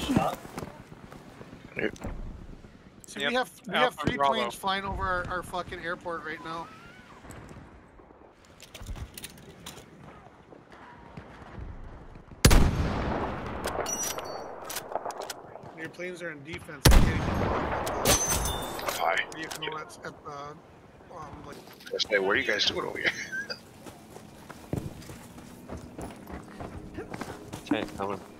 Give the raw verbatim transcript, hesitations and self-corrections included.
See, Yep. we have we Alpha have three Bravo. planes flying over our, our fucking airport right now. Your planes are in defense. Hi. You can know that's at the um, like. Hey, what are you guys doing over here? Tank coming.